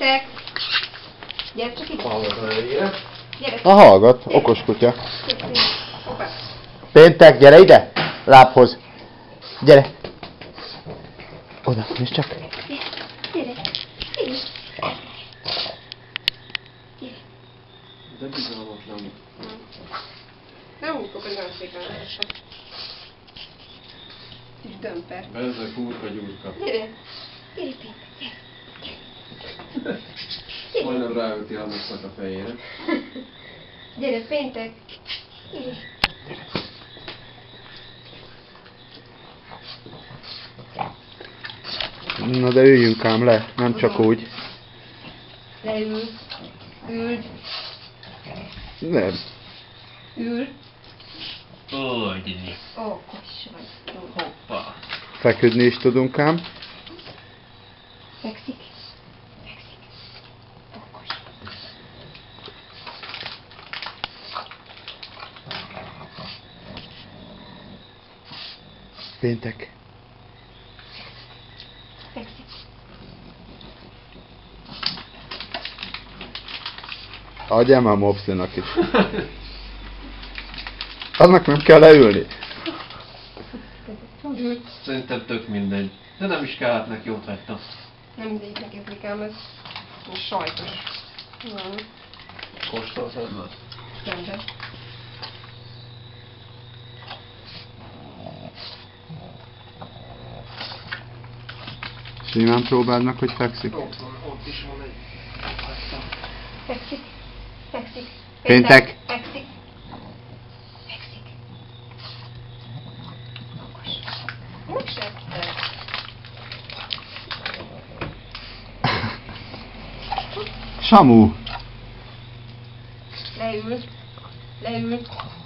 Péntek! Gyere csak ide! Gyere! Na hallgat, okos kutya. Hoppá! Péntek, gyere ide! Lábhoz. Gyere. Oda, nézd csak. Gyere! Gyere! De bizalmatlan. Nem úgy kap, hogy nagyon szépen lássa. Kis dömper. Bezzeg húrka gyúrka. Gyere! Gyere, Péntek! Gyere! Majdnem ráüti Hannesnak a fejére. Gyere, Péntek! Gyere! Na de üljünk ám le, nem csak úgy. Leül. Ülj. Nem. Ül. Ó, gyere. Okos vagy. Jó. Hoppá. Feküdni is tudunk ám. Fekszik. Fekszik. Okos. Péntek. Fekszik. Adjál már Mopsinak is. Annak nem kell leülni. Ül. Szerintem tök mindegy. De nem is kellett neki, ott hagyta. Nem mindegy neki aplikám, ez sajtos. Nem. Kóstoltad már? Rendben. Simán próbáld meg, hogy fekszik. Ott is van egy. Fekszik. Fekszik. Péntek. Fekszik. Fekszik. Okos. Megsebte. Samu. Leül. Leül.